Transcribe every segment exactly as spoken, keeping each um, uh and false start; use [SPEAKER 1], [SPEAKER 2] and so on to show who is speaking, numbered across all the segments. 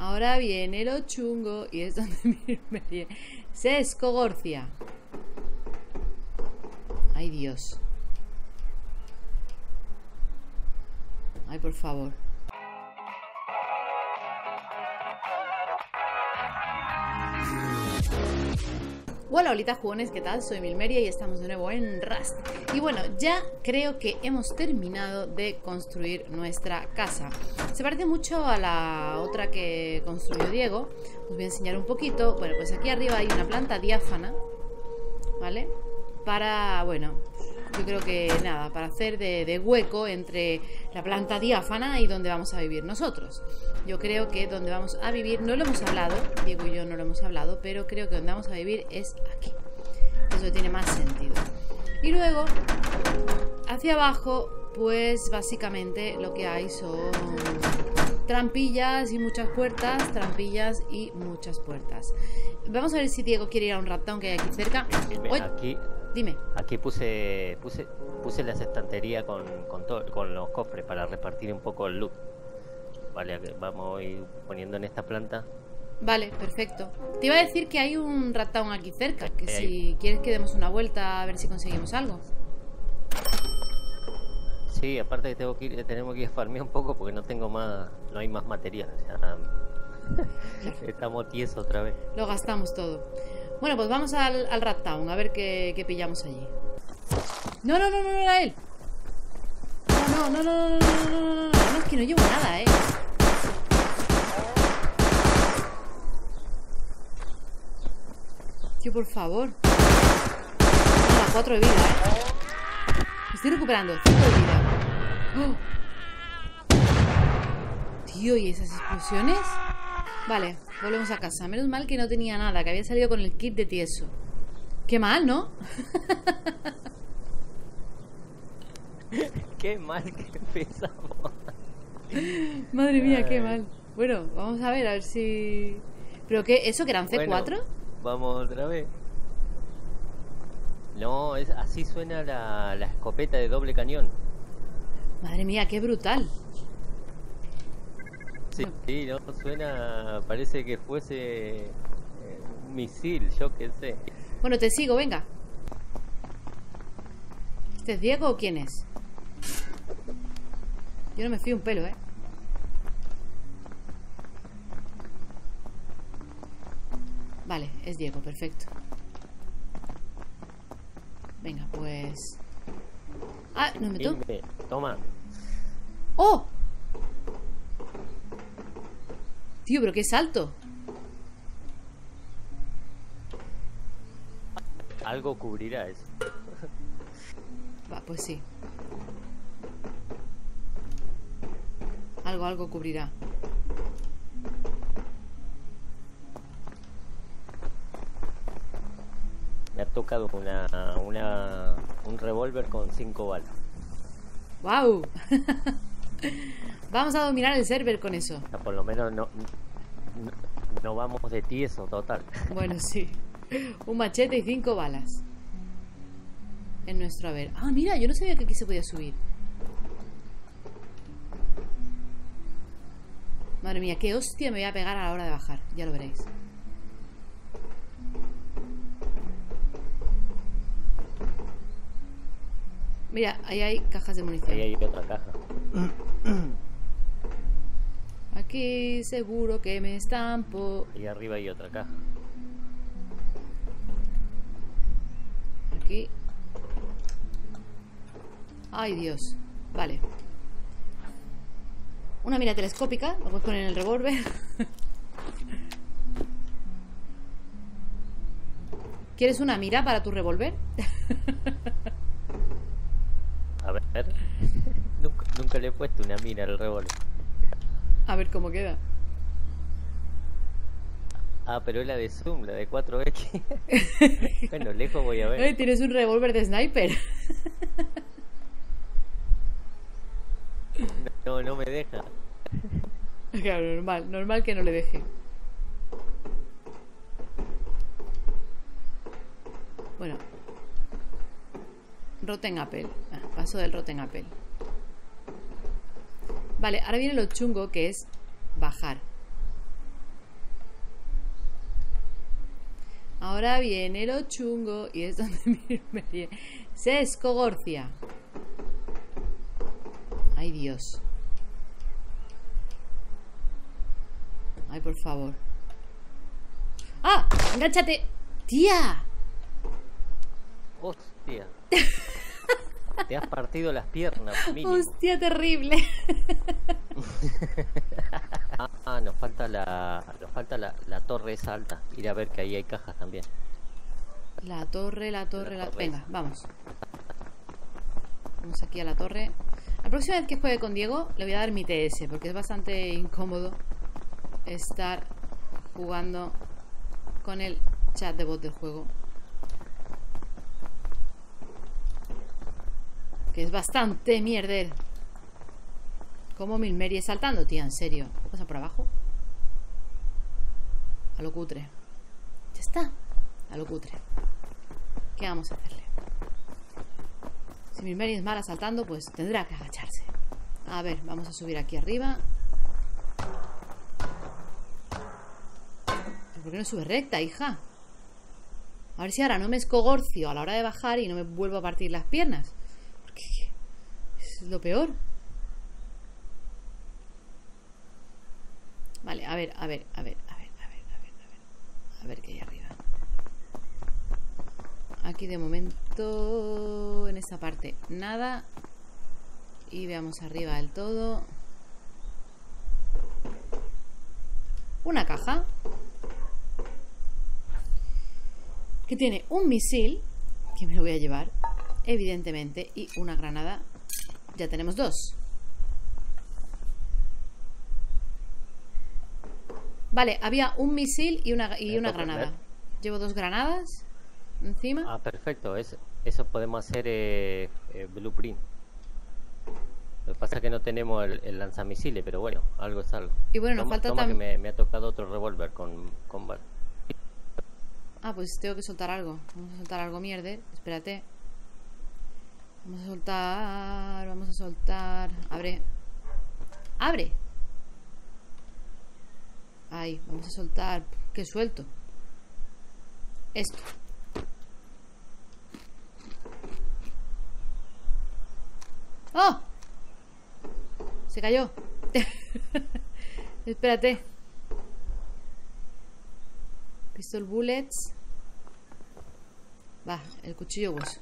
[SPEAKER 1] Ahora viene lo chungo. Y es donde Milmerie se escogorcia. Ay, Dios. Ay, por favor. Hola, holita jugones, ¿qué tal? Soy Milmeria y estamos de nuevo en Rust. Y bueno, ya creo que hemos terminado de construir nuestra casa. Se parece mucho a la otra que construyó Diego. Os voy a enseñar un poquito. Bueno, pues aquí arriba hay una planta diáfana, ¿vale? Para, bueno, yo creo que nada, para hacer de, de hueco entre la planta diáfana y donde vamos a vivir nosotros. Yo creo que donde vamos a vivir, no lo hemos hablado, Diego y yo no lo hemos hablado, pero creo que donde vamos a vivir es aquí. Eso tiene más sentido. Y luego, hacia abajo, pues básicamente lo que hay son trampillas y muchas puertas, trampillas y muchas puertas. Vamos a ver si Diego quiere ir a un raptown que hay aquí cerca. Oye,
[SPEAKER 2] aquí,
[SPEAKER 1] dime.
[SPEAKER 2] Aquí puse puse puse las estanterías con, con, to, con los cofres para repartir un poco el loot. Vale, vamos a ir poniendo en esta planta.
[SPEAKER 1] Vale, perfecto. Te iba a decir que hay un raptown aquí cerca, que
[SPEAKER 2] eh,
[SPEAKER 1] si
[SPEAKER 2] hay...
[SPEAKER 1] quieres que demos una vuelta a ver si conseguimos algo.
[SPEAKER 2] Sí, aparte que tengo que ir, tenemos que ir a farmear un poco porque no tengo más, no hay más material. O sea, estamos tiesos otra vez.
[SPEAKER 1] Lo gastamos todo. Bueno, pues vamos al, al raptown a ver qué, qué pillamos allí. No, no, no, no, no era él. No, no, no, no, no, no, no, no, no, no, es que no llevo nada, eh. Tío, por favor. Nada, cuatro de vida, eh. Me estoy recuperando, cinco de vida. ¡Oh! Tío, ¿y esas explosiones? Vale, volvemos a casa. Menos mal que no tenía nada, que había salido con el kit de tieso. Qué mal, ¿no?
[SPEAKER 2] Qué mal que empezamos.
[SPEAKER 1] Madre mía, qué mal. Bueno, vamos a ver, a ver si... ¿Pero qué? ¿Eso que eran C cuatro?
[SPEAKER 2] Bueno, vamos otra vez. No, es, así suena la, la escopeta de doble cañón.
[SPEAKER 1] Madre mía, qué brutal.
[SPEAKER 2] Sí, sí, no suena, parece que fuese eh, un misil, yo qué sé.
[SPEAKER 1] Bueno, te sigo, venga. ¿Este es Diego o quién es? Yo no me fío un pelo, ¿eh? Vale, es Diego, perfecto. Venga, pues... Ah, ¿no me meto?
[SPEAKER 2] Dime, toma.
[SPEAKER 1] ¡Oh! Tío, pero qué salto.
[SPEAKER 2] Algo cubrirá eso.
[SPEAKER 1] Va, pues sí. Algo, algo cubrirá.
[SPEAKER 2] Me ha tocado una, una un revólver con cinco balas.
[SPEAKER 1] ¡Wow! Vamos a dominar el server con eso.
[SPEAKER 2] O sea, por lo menos no, no, no vamos de tieso total.
[SPEAKER 1] Bueno, sí. Un machete y cinco balas. En nuestro haber. Ah, mira, yo no sabía que aquí se podía subir. Madre mía, qué hostia me voy a pegar a la hora de bajar. Ya lo veréis. Mira, ahí hay cajas de munición.
[SPEAKER 2] Ahí hay otra caja.
[SPEAKER 1] Aquí seguro que me estampo.
[SPEAKER 2] Y arriba hay otra caja.
[SPEAKER 1] Aquí. Ay, Dios. Vale. Una mira telescópica. Lo puedes poner en el revólver. ¿Quieres una mira para tu revólver?
[SPEAKER 2] A ver. nunca, nunca le he puesto una mira al revólver.
[SPEAKER 1] A ver cómo queda.
[SPEAKER 2] Ah, pero es la de zoom, la de cuatro equis. Bueno, lejos voy a ver.
[SPEAKER 1] Ay, tienes un revólver de sniper.
[SPEAKER 2] No, no me deja.
[SPEAKER 1] Claro, normal, normal que no le deje. Bueno. Rotten Apple. Ah, paso del Rotten Apple. Vale, ahora viene lo chungo, que es bajar. Ahora viene lo chungo. Y es donde Milmerie se escogorcia. Ay, Dios. Ay, por favor. ¡Ah! ¡Engánchate! ¡Tía!
[SPEAKER 2] Hostia. Te has partido las piernas, mínimo.
[SPEAKER 1] Hostia, terrible.
[SPEAKER 2] ah, ah, nos falta la. Nos falta la, la torre esa alta. Ir a ver que ahí hay cajas también.
[SPEAKER 1] La torre, la torre, la,
[SPEAKER 2] la torre.
[SPEAKER 1] Venga, vamos. Vamos aquí a la torre. La próxima vez que juegue con Diego le voy a dar mi T S, porque es bastante incómodo estar jugando con el chat de bot del juego. Que es bastante mierder. Como Milmerie saltando, tía, en serio. ¿Qué pasa por abajo? A lo cutre. Ya está. A lo cutre. ¿Qué vamos a hacerle? Si Milmerie es mala saltando, pues tendrá que agacharse. A ver, vamos a subir aquí arriba. ¿Por qué no sube recta, hija? A ver si ahora no me escogorcio a la hora de bajar y no me vuelvo a partir las piernas. Porque es lo peor. Vale, a ver, a ver, a ver, a ver, a ver, a ver, a ver. A ver qué hay arriba. Aquí de momento, en esta parte, nada. Y veamos arriba del todo. Una caja. Que tiene un misil, que me lo voy a llevar, evidentemente, y una granada. Ya tenemos dos. Vale, había un misil y una, y una granada. Llevo dos granadas encima.
[SPEAKER 2] Ah, perfecto. Es, eso podemos hacer eh, eh, blueprint. Lo que pasa es que no tenemos el, el lanzamisiles, pero bueno, algo es algo.
[SPEAKER 1] Y bueno, nos
[SPEAKER 2] toma,
[SPEAKER 1] falta
[SPEAKER 2] toma
[SPEAKER 1] también...
[SPEAKER 2] que me, me ha tocado otro revólver con, con bala.
[SPEAKER 1] Ah, pues tengo que soltar algo. Vamos a soltar algo mierder. Espérate. Vamos a soltar... Vamos a soltar... Abre. ¡Abre! Ahí, vamos a soltar... ¿Qué suelto? Esto. ¡Oh! Se cayó. Espérate. Pistol bullets. Va, el cuchillo hueso.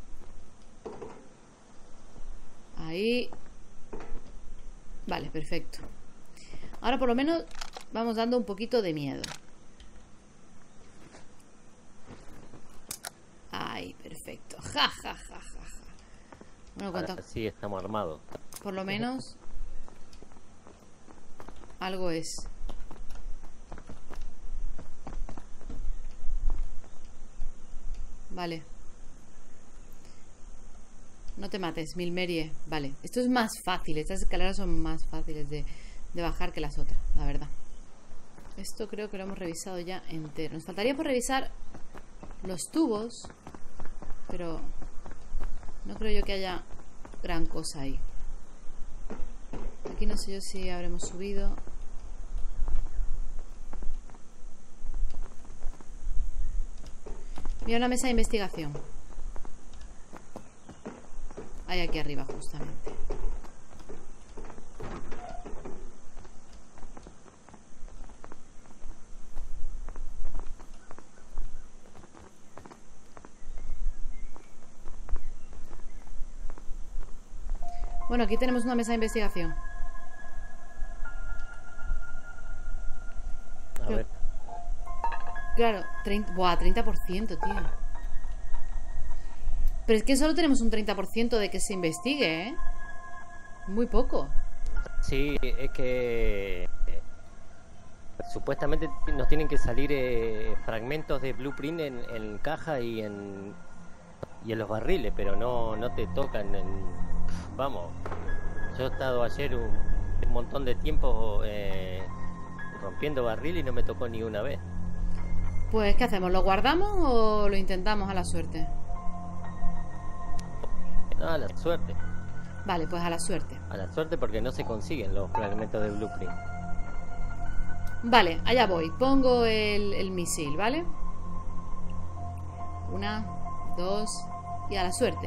[SPEAKER 1] Ahí. Vale, perfecto. Ahora por lo menos vamos dando un poquito de miedo. Ay, perfecto. Ja, ja, ja, ja, ja. Bueno,
[SPEAKER 2] Ahora
[SPEAKER 1] cuánto...
[SPEAKER 2] sí estamos armados.
[SPEAKER 1] Por lo menos algo es. Vale. No te mates, Milmerie. Vale, esto es más fácil. Estas escaleras son más fáciles de, de bajar que las otras, la verdad. Esto creo que lo hemos revisado ya entero. Nos faltaría por revisar los tubos, pero no creo yo que haya gran cosa ahí. Aquí no sé yo si habremos subido. Mira, una mesa de investigación. Hay aquí arriba justamente. Bueno, aquí tenemos una mesa de investigación.
[SPEAKER 2] A ver.
[SPEAKER 1] Claro, treinta, buah, treinta por ciento, tío. Pero es que solo tenemos un treinta por ciento de que se investigue, ¿eh? Muy poco.
[SPEAKER 2] Sí, es que eh, supuestamente nos tienen que salir eh, fragmentos de blueprint en, en caja y en y en los barriles, pero no, no te tocan en, vamos, yo he estado ayer un, un montón de tiempo eh, rompiendo barril y no me tocó ni una vez.
[SPEAKER 1] Pues, ¿qué hacemos? ¿Lo guardamos o lo intentamos a la suerte?
[SPEAKER 2] Ah, la suerte.
[SPEAKER 1] Vale, pues a la suerte.
[SPEAKER 2] A la suerte porque no se consiguen los fragmentos de blueprint.
[SPEAKER 1] Vale, allá voy. Pongo el, el misil, ¿vale? Una, dos y a la suerte.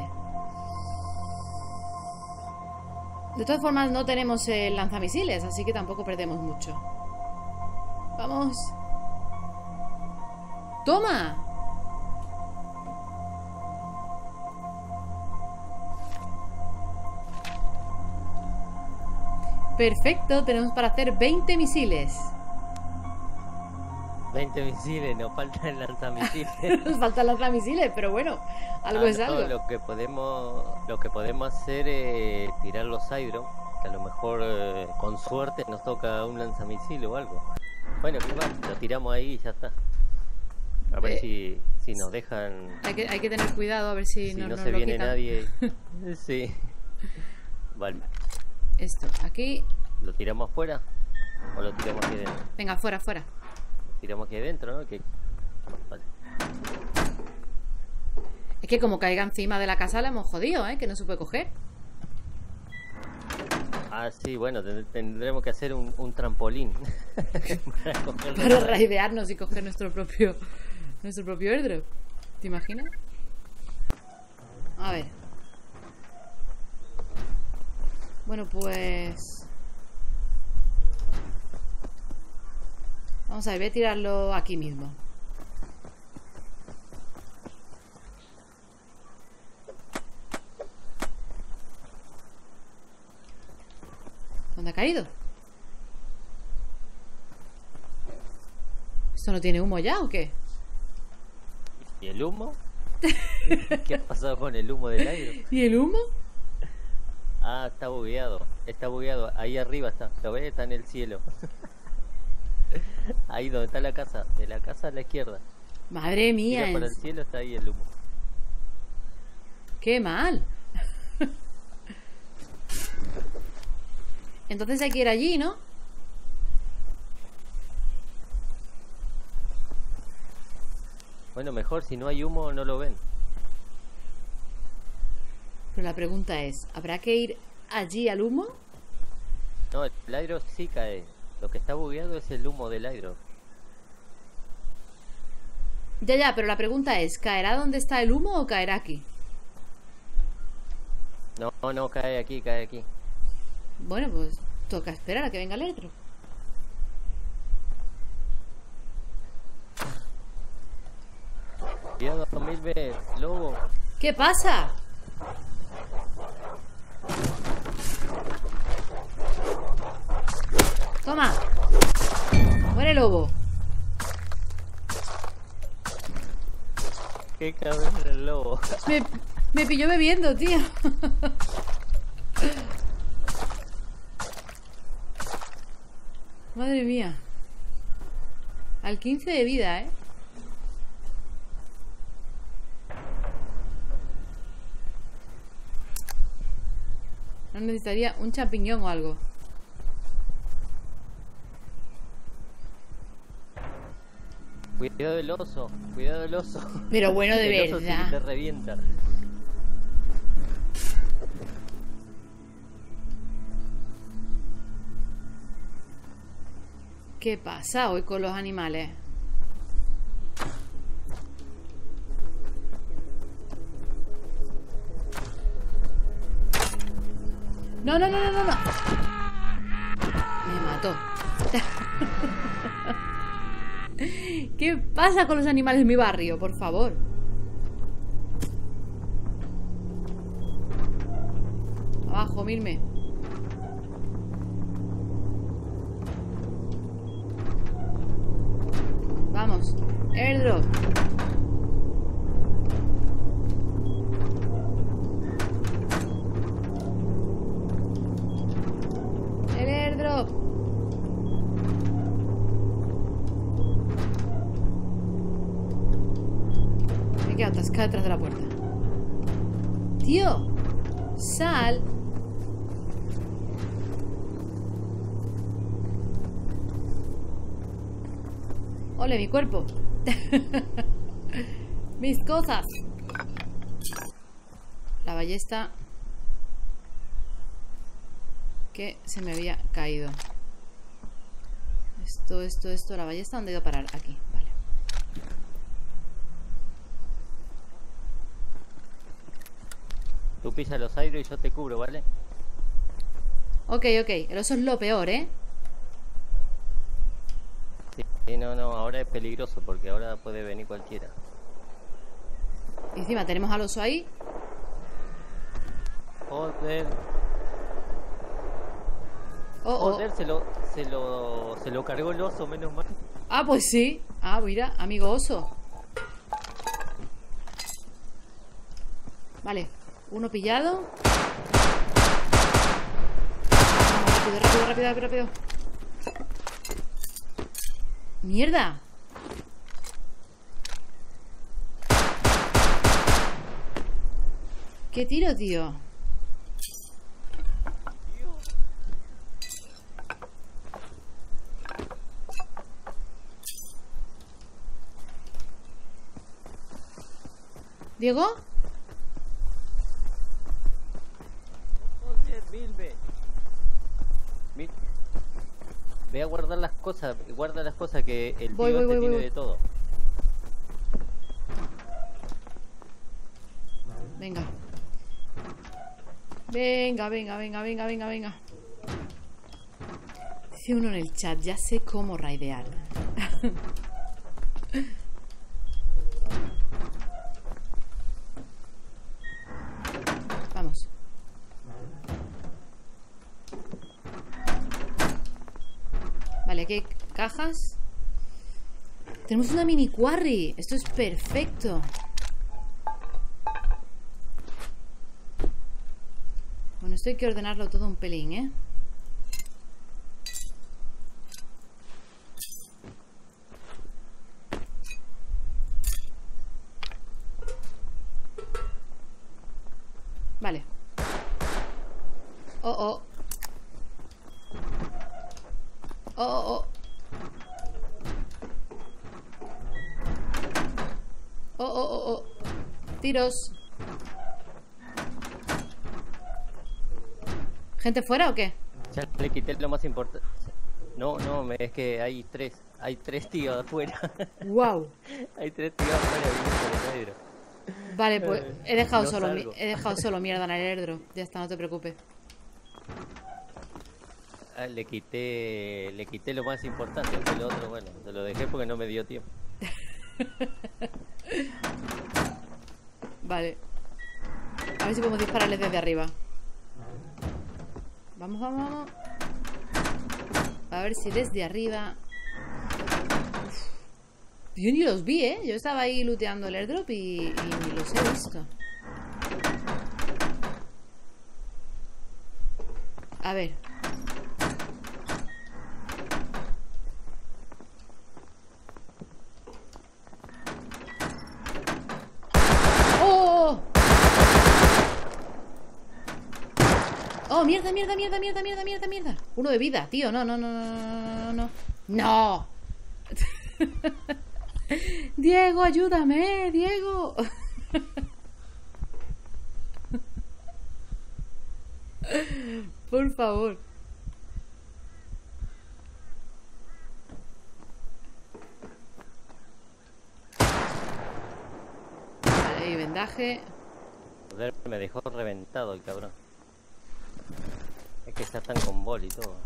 [SPEAKER 1] De todas formas no tenemos el lanzamisiles, así que tampoco perdemos mucho. Vamos. ¡Toma! Perfecto, tenemos para hacer veinte misiles.
[SPEAKER 2] veinte misiles, nos falta el lanzamisiles.
[SPEAKER 1] Nos falta el lanzamisiles, pero bueno, algo
[SPEAKER 2] Ah,
[SPEAKER 1] es
[SPEAKER 2] no,
[SPEAKER 1] algo.
[SPEAKER 2] Lo que podemos, lo que podemos hacer es tirar los Hydro, que a lo mejor eh, con suerte nos toca un lanzamisil o algo. Bueno, que va, lo tiramos ahí y ya está. A ver
[SPEAKER 1] Eh,
[SPEAKER 2] si, si nos dejan.
[SPEAKER 1] Hay que, hay que tener cuidado a ver si,
[SPEAKER 2] Si
[SPEAKER 1] no,
[SPEAKER 2] no
[SPEAKER 1] nos
[SPEAKER 2] se
[SPEAKER 1] lo
[SPEAKER 2] viene
[SPEAKER 1] quitan.
[SPEAKER 2] nadie. Sí. Vale.
[SPEAKER 1] Esto, aquí.
[SPEAKER 2] ¿Lo tiramos afuera? ¿O lo tiramos aquí dentro?
[SPEAKER 1] Venga, fuera, fuera.
[SPEAKER 2] Lo tiramos aquí adentro, ¿no? Que... Vale.
[SPEAKER 1] Es que como caiga encima de la casa la hemos jodido, ¿eh? Que no se puede coger.
[SPEAKER 2] Ah, sí, bueno, ten- tendremos que hacer un, un trampolín. Para cogerlo.
[SPEAKER 1] Para raidearnos y coger nuestro propio nuestro propio airdrop. ¿Te imaginas? A ver. Bueno, pues... Vamos a ver, voy a tirarlo aquí mismo. ¿Dónde ha caído? ¿Esto no tiene humo ya o qué?
[SPEAKER 2] ¿Y el humo? ¿Qué ha pasado con el humo del aire?
[SPEAKER 1] ¿Y el humo?
[SPEAKER 2] Ah, está bugueado. Está bugueado. Ahí arriba está. ¿Lo ves? Está en el cielo. Ahí donde está la casa. De la casa a la izquierda.
[SPEAKER 1] Madre mía,
[SPEAKER 2] Mira para
[SPEAKER 1] en-
[SPEAKER 2] el cielo, está ahí el humo.
[SPEAKER 1] qué mal. Entonces hay que ir allí, ¿no?
[SPEAKER 2] Bueno, mejor si no hay humo no lo ven.
[SPEAKER 1] Pero la pregunta es, ¿habrá que ir allí al humo?
[SPEAKER 2] No, el aire sí cae. Lo que está bugueado es el humo del aire.
[SPEAKER 1] Ya, ya, pero la pregunta es, ¿caerá donde está el humo o caerá aquí?
[SPEAKER 2] No, no, cae aquí, cae aquí.
[SPEAKER 1] Bueno, pues toca esperar a que venga el electro.
[SPEAKER 2] Cuidado, mil veces, lobo.
[SPEAKER 1] ¿Qué pasa? Toma. Muere lobo.
[SPEAKER 2] Qué cabrón el lobo.
[SPEAKER 1] Me, me pilló bebiendo, tío. Madre mía. Al quince de vida, ¿eh? No necesitaría un champiñón o algo.
[SPEAKER 2] Cuidado del oso, cuidado del oso.
[SPEAKER 1] Pero bueno, de
[SPEAKER 2] El oso sí que
[SPEAKER 1] verdad.
[SPEAKER 2] te revienta.
[SPEAKER 1] ¿Qué pasa hoy con los animales? No, no, no, no, no, no. Me mató. ¿Qué pasa con los animales en mi barrio? Por favor. Abajo, mirme. Vamos. Airdrop. El airdrop. Me he quedado atascada detrás de la puerta. Tío, sal. Ole, mi cuerpo. Mis cosas. La ballesta que se me había caído. Esto, esto, esto. La ballesta, ¿dónde iba a parar? Aquí, vale.
[SPEAKER 2] Tú pisas los aires y yo te cubro, ¿vale?
[SPEAKER 1] Ok, ok. El oso es lo peor, ¿eh?
[SPEAKER 2] Sí, no, no, ahora es peligroso porque ahora puede venir cualquiera.
[SPEAKER 1] Y encima tenemos al oso ahí.
[SPEAKER 2] Joder.
[SPEAKER 1] Oh, oh.
[SPEAKER 2] Joder, se lo, se lo, se lo cargó el oso, menos mal.
[SPEAKER 1] Ah, pues sí. Ah, mira, amigo oso. Vale, uno pillado. Vamos, rápido, rápido, rápido, rápido. ¡Mierda! ¿Qué tiro, tío? ¿Diego?
[SPEAKER 2] Joder, Vilbe. Mil... Ve a guardar las cosas, guarda las cosas que el
[SPEAKER 1] Voy,
[SPEAKER 2] tío
[SPEAKER 1] voy,
[SPEAKER 2] este
[SPEAKER 1] voy,
[SPEAKER 2] tiene
[SPEAKER 1] voy.
[SPEAKER 2] de todo.
[SPEAKER 1] Venga. Venga, venga, venga, venga, venga, venga. Dice uno en el chat, ya sé cómo raidear. Vamos. Vale, aquí hay cajas. Tenemos una mini quarry. Esto es perfecto. Bueno, esto hay que ordenarlo todo un pelín, ¿eh? Vale. Oh, oh. Oh, oh, oh. Oh, oh, oh, oh. Tiros. ¿Gente fuera o qué?
[SPEAKER 2] Ya le quité lo más importante. No, no, me- es que hay tres. Hay tres tíos afuera.
[SPEAKER 1] Wow.
[SPEAKER 2] Hay tres tíos afuera viniendo por el negro.
[SPEAKER 1] Vale, pues he dejado
[SPEAKER 2] No
[SPEAKER 1] solo mi-
[SPEAKER 2] salgo.
[SPEAKER 1] he dejado solo mierda en el airdrop. Ya está, no te preocupes.
[SPEAKER 2] Ah, le quité, le quité lo más importante, que lo otro, bueno, se lo dejé porque no me dio tiempo.
[SPEAKER 1] Vale. A ver si podemos dispararles desde arriba. Vamos, vamos, vamos. A ver si desde arriba. Uf. Yo ni los vi, ¿eh? Yo estaba ahí looteando el airdrop y, y ni los he visto. A ver. ¡Oh! ¡Oh, mierda, mierda, mierda, mierda, mierda, mierda, mierda! Uno de vida, tío. No, no, no, no, no, no, no. ¡No! Diego, ayúdame, Diego. Por favor. Vale, y vendaje.
[SPEAKER 2] Joder, me dejó reventado el cabrón. Es que ya están con bol y todo.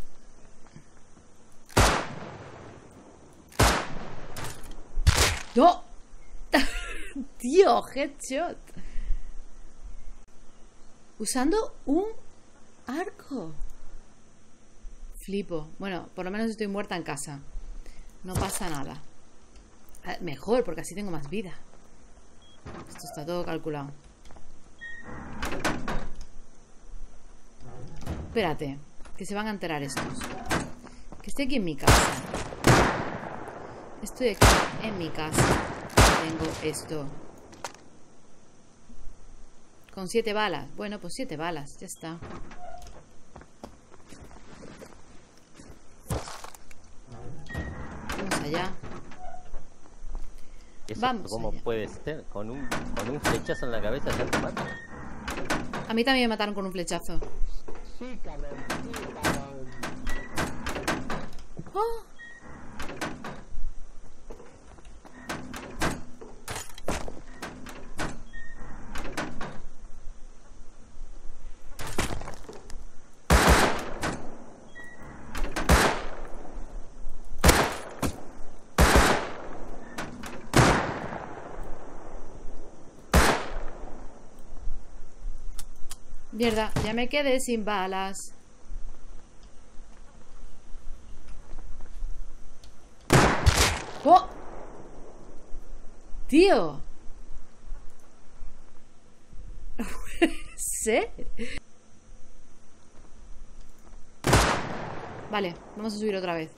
[SPEAKER 1] ¡No! Tío, headshot. Usando un arco. Flipo. Bueno, por lo menos estoy muerta en casa. No pasa nada. Ah, mejor, porque así tengo más vida. Esto está todo calculado. Espérate, que se van a enterar estos. Que estoy aquí en mi casa. Estoy aquí en mi casa. Tengo esto. Con siete balas. Bueno, pues siete balas, ya está. Vamos allá.
[SPEAKER 2] ¿Eso
[SPEAKER 1] Vamos
[SPEAKER 2] cómo
[SPEAKER 1] allá.
[SPEAKER 2] puede ser? Con un, con un flechazo en la cabeza ya te mata.
[SPEAKER 1] A mí también me mataron con un flechazo.
[SPEAKER 3] Sí, cabrón, sí, cabrón.
[SPEAKER 1] ¡Oh! Mierda, ya me quedé sin balas. ¡Oh! ¡Tío! ¿Sí? Vale, vamos a subir otra vez.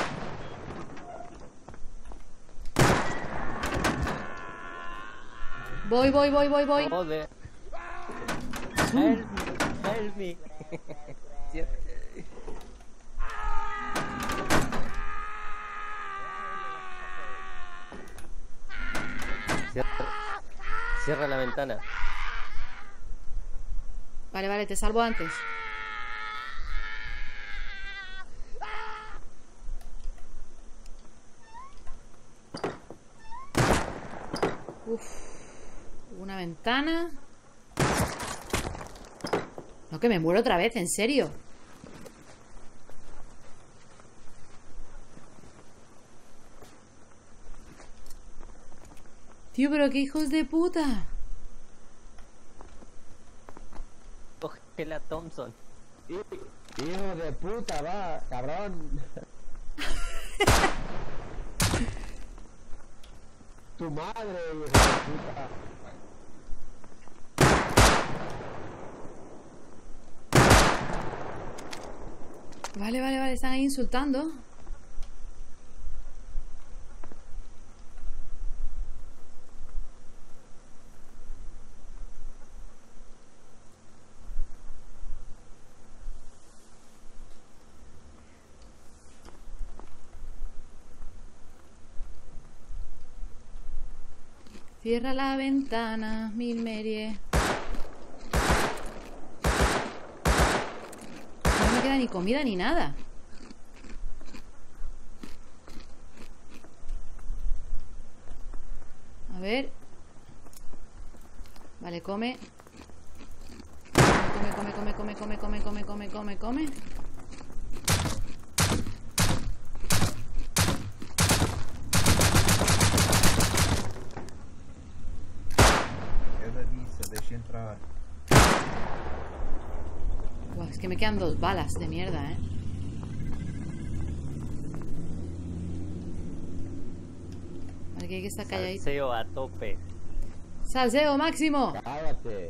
[SPEAKER 1] Voy, voy, voy, voy, voy.
[SPEAKER 2] Joder. Help me, help me. Cierra, cierra la ventana.
[SPEAKER 1] Vale, vale, te salvo antes. Uf. Una ventana. No, que me muero otra vez, en serio. Tío, pero qué hijos de puta.
[SPEAKER 2] Coge la Thompson.
[SPEAKER 3] Hijo de puta, va, cabrón. Tu madre, hijo de puta.
[SPEAKER 1] Vale, vale, vale, están ahí insultando. Cierra la ventana, Milmerie. No me queda ni comida ni nada. A ver. Vale, come. Come, come, come, come, come, come, come, come, come, come. Buah, es que me quedan dos balas de mierda, eh. Vale, que hay que estar calladito.
[SPEAKER 2] Salseo a tope.
[SPEAKER 1] ¡Salseo máximo!
[SPEAKER 3] Cállate.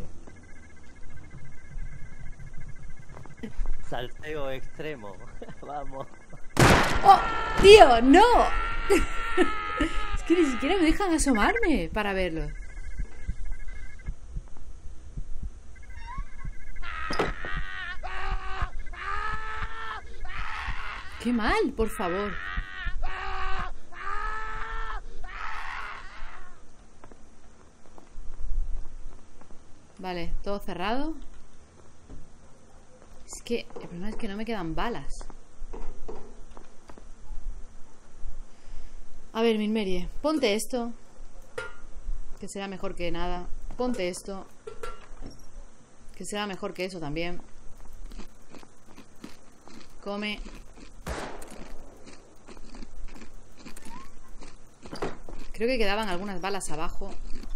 [SPEAKER 2] Salseo extremo. Vamos.
[SPEAKER 1] ¡Oh! ¡Tío! ¡No! Es que ni siquiera me dejan asomarme para verlo. ¡Qué mal, por favor! Vale, todo cerrado. Es que el problema es que no me quedan balas. A ver, Milmerie, ponte esto, que será mejor que nada. Ponte esto, que será mejor que eso también. Come. Creo que quedaban algunas balas abajo.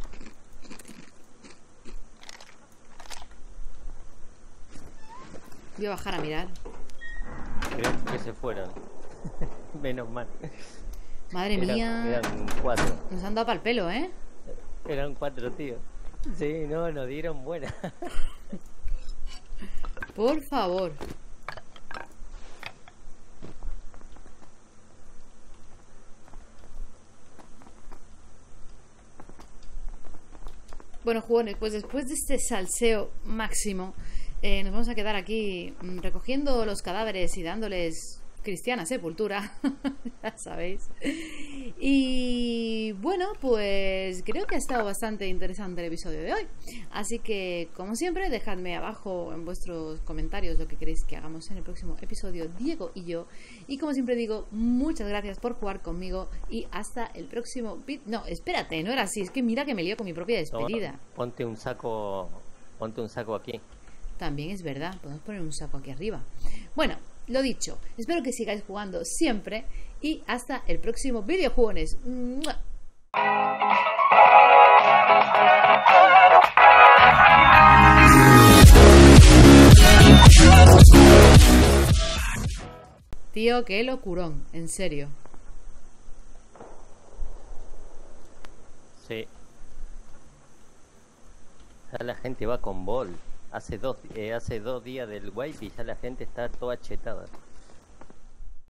[SPEAKER 1] Voy a bajar a mirar.
[SPEAKER 2] Creo que se fueron. Menos mal.
[SPEAKER 1] Madre
[SPEAKER 2] Eran-
[SPEAKER 1] mía.
[SPEAKER 2] Eran cuatro.
[SPEAKER 1] Nos han dado para el pelo, ¿eh?
[SPEAKER 2] Eran cuatro, tío. Sí, no, nos dieron buena.
[SPEAKER 1] Por favor. Bueno, jugones, pues después de este salseo máximo, eh, nos vamos a quedar aquí mm, recogiendo los cadáveres y dándoles cristiana sepultura, ya sabéis. Y bueno, pues creo que ha estado bastante interesante el episodio de hoy. Así que, como siempre, dejadme abajo en vuestros comentarios lo que queréis que hagamos en el próximo episodio, Diego y yo. Y como siempre digo, muchas gracias por jugar conmigo y hasta el próximo vídeo. No, espérate, no era así, es que mira que me lío con mi propia despedida.
[SPEAKER 2] No, ponte un saco, ponte un saco aquí.
[SPEAKER 1] También es verdad, podemos poner un saco aquí arriba. Bueno, lo dicho, espero que sigáis jugando siempre y hasta el próximo vídeo, jugones. ¡Mua! Tío, qué locurón, en serio.
[SPEAKER 2] Sí. Ya la gente va con bol. Hace dos, eh, hace dos días del wipe y ya la gente está toda chetada.